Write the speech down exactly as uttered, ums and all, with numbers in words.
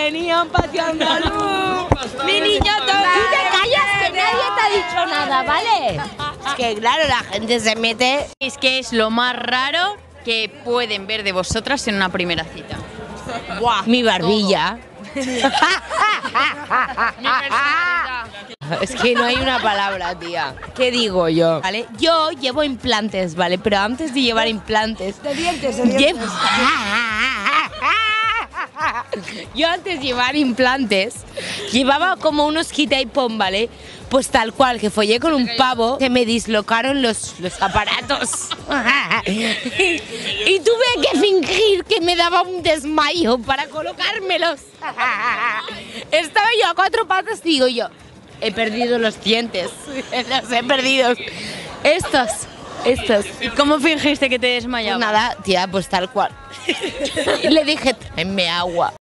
venía a un patio andaluz. Mi niño todo. Tú te callas que nadie te ha dicho nada, ¿vale? Es que claro, la gente se mete. Es que es lo más raro que pueden ver de vosotras en una primera cita. Buah, mi barbilla. Es que no hay una palabra, tía. ¿Qué digo yo? ¿Vale? Yo llevo implantes, ¿vale? Pero antes de llevar implantes... De dientes, de dientes. Llevo... Yo antes de llevar implantes llevaba como unos quita y pon, ¿vale? Pues tal cual, que follé con un pavo que me dislocaron los, los aparatos. Y tuve que fingir que me daba un desmayo para colocármelos. Estaba yo a cuatro patas y digo yo, he perdido los dientes, los he perdido. Estos, estos. ¿Y cómo fingiste que te Pues desmayabas? nada, tía, pues tal cual. Le dije, tráeme agua.